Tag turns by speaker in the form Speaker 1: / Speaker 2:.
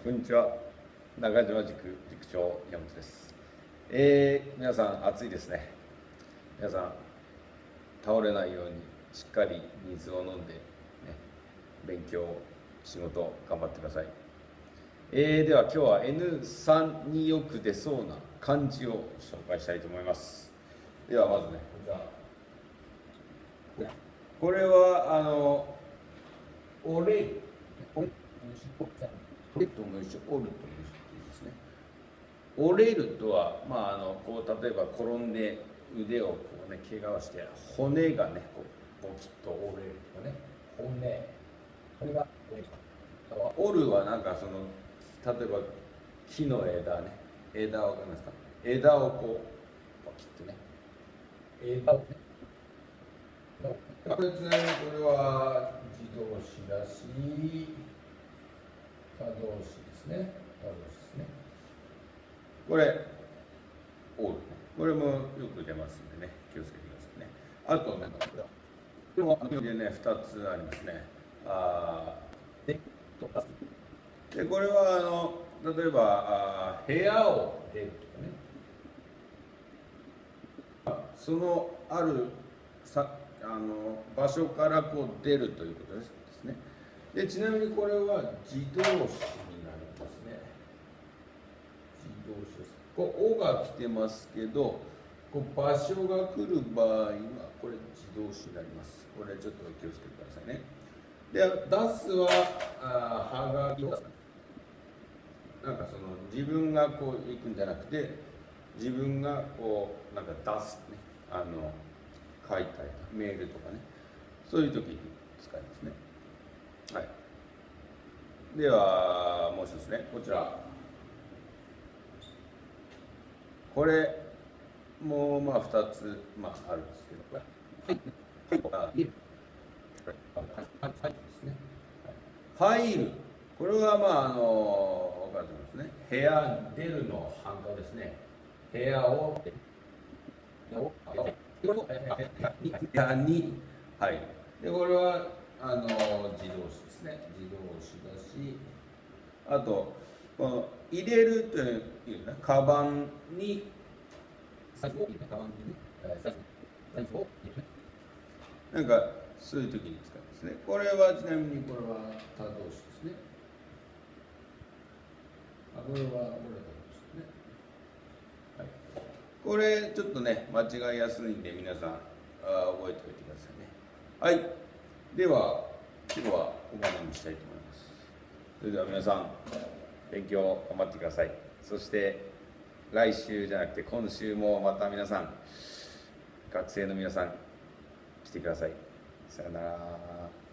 Speaker 1: こんにちは。中島塾塾長山本です。皆さん暑いですね。皆さん倒れないようにしっかり水を飲んで、ね、勉強仕事頑張ってください。では今日は N3 によく出そうな漢字を紹介したいと思います。ではまずね、これは折れる、折ると無視、折ると無視っていうんですね。折れるとは、こう例えば転んで腕をこうね怪我をして骨がねこうボキッと折れるとかね、骨が折れる。折るはなんかその例えば木の枝ね、枝をわかりますか？枝をこうボキッとね、枝をね。これちなみにこれは自動詞だし、可動詞ですね。可動詞ですね。これオールね。これもよく出ますんでね、気をつけてくださいね。あとね、これもでね、2つありますね。で、これは例えば部屋を出るとかね、そのある場所からこう出るということですね。で、ちなみにこれは自動詞になりますね。自動詞です。こう「お」が来てますけど、こう場所が来る場合はこれ自動詞になります。これちょっと気をつけてくださいね。で、出すははがきをなんかその自分がこう行くんじゃなくて、自分がこうなんか出すね、書いたりメールとかね、そういう時に使いますね。はい。ではもう一つね、こちら。これも2つあるんですけど、入る。これは分かると思いますね。部屋に出るの反対ですね。部屋を部屋に入る。でこれは自動詞ですね。自動詞だし、あとこの入れるというね、カバンになんかそういう時に使いますね。これはちなみにこれは他動詞ですね。これは他動詞ですね。はい。これちょっとね間違いやすいんで皆さん覚えておいてくださいね。はい。では今日はここまでにしたいと思います。それでは皆さん勉強頑張ってください。そして来週じゃなくて今週もまた皆さん学生の皆さん来てください。さよなら。